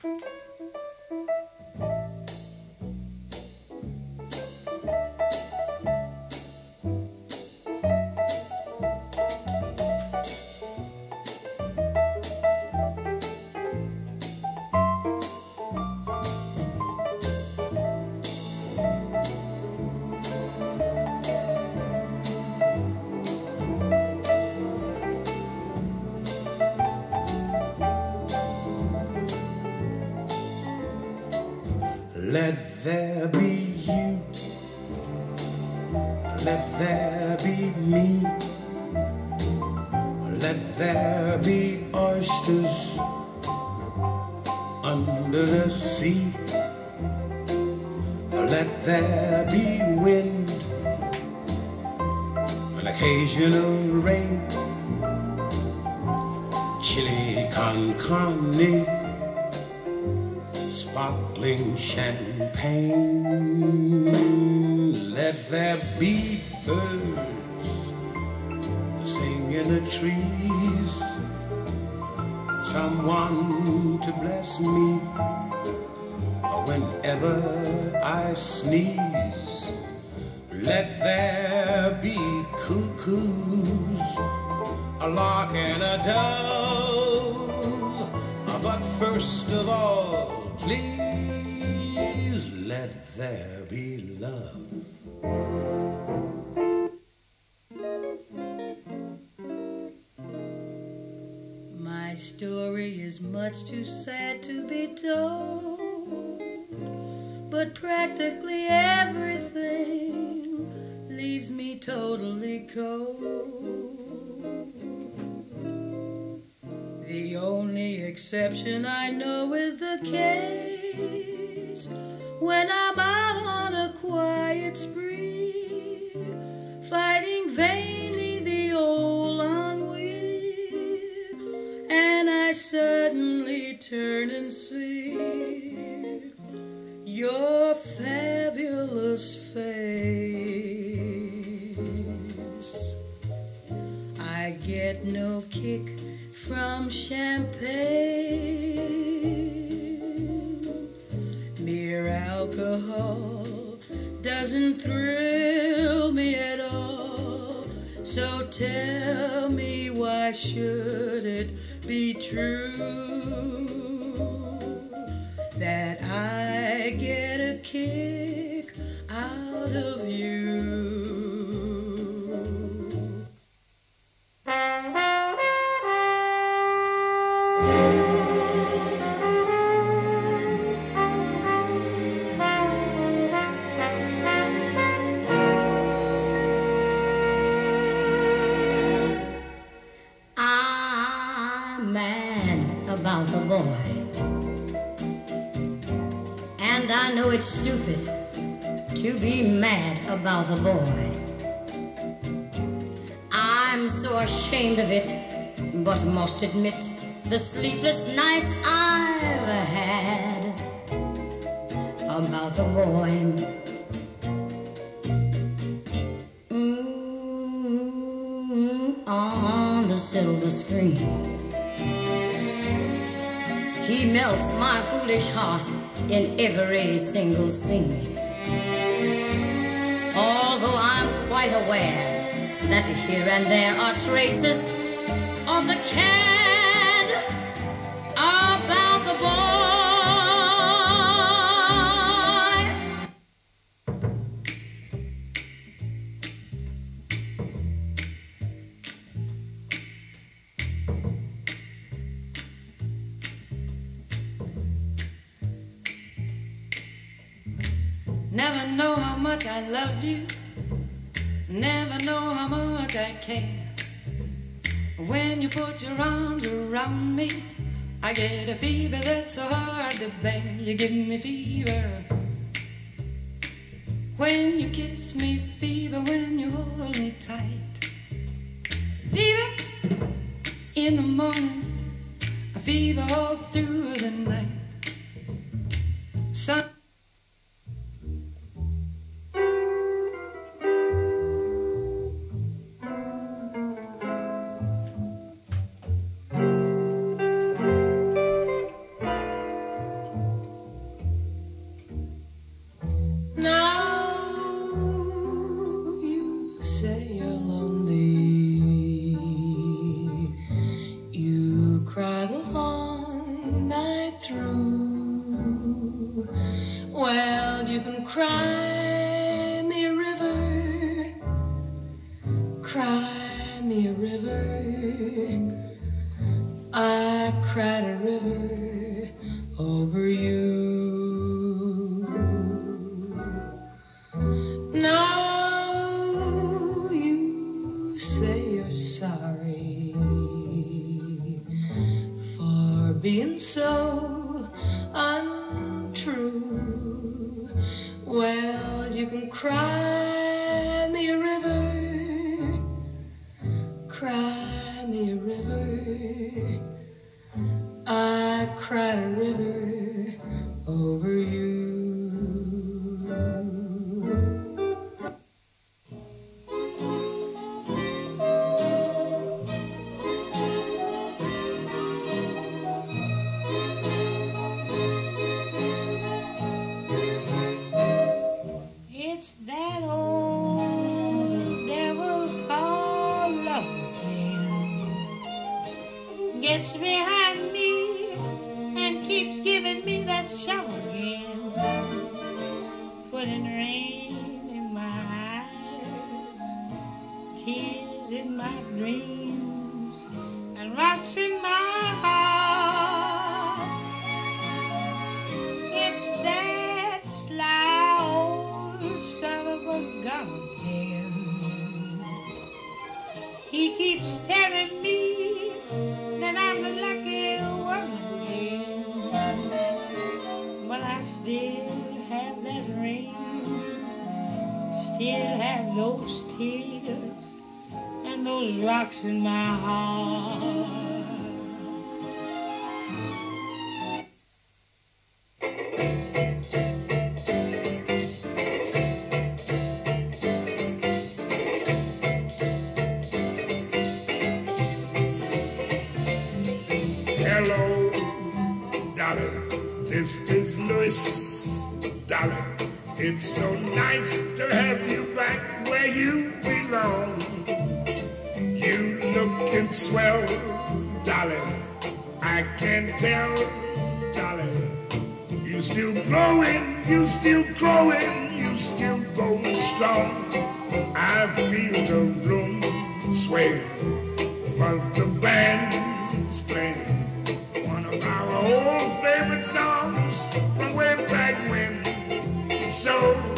Let there be you, let there be me, let there be oysters under the sea, let there be wind, an occasional rain, chili con carne, sparkling champagne. Let there be birds to sing in the trees, someone to bless me whenever I sneeze. Let there be cuckoos, a lark and a dove, but first of all, please let there be love. My story is much too sad to be told, but practically everything leaves me totally cold. The only exception I know is the case when I'm out on a quiet spree, fighting vainly the old ennui, and I suddenly turn and see your fabulous face. I get no kick from champagne. Mere alcohol doesn't thrill me at all. So tell me, why should it be true that I get a kick out of you? About the boy, and I know it's stupid to be mad about the boy. I'm so ashamed of it, but must admit the sleepless nights I've had about the boy. On the silver screen, he melts my foolish heart in every single scene. Although I'm quite aware that here and there are traces of the cad about the boy. Never know how much I love you, never know how much I care. When you put your arms around me, I get a fever that's so hard to bear. You give me fever when you kiss me, fever when you hold me tight. Fever in the morning, a fever all through the night. Sun Well, you can cry me a river, cry me a river. I cried a river over you. Now you say you're sorry for being so untrue. Well, you can cry me a river, cry me a river. I cried a river over you. It's that old devil called love again. Gets behind me and keeps giving me that show again. Putting rain in my eyes, tears in my dreams, and rocks in my heart. It's that sly old son of a gun again. He keeps telling me that I'm the lucky one again. But I still have that ring, still have those tears, and those rocks in my heart. Hello, Dolly, this is Louis. Dolly, it's so nice to have you back where you belong. You looking swell, Dolly, I can tell, Dolly. You still growing, you still growing, you still going strong. I feel the room sway, but the band's playing one of our old favorite songs from way back when. So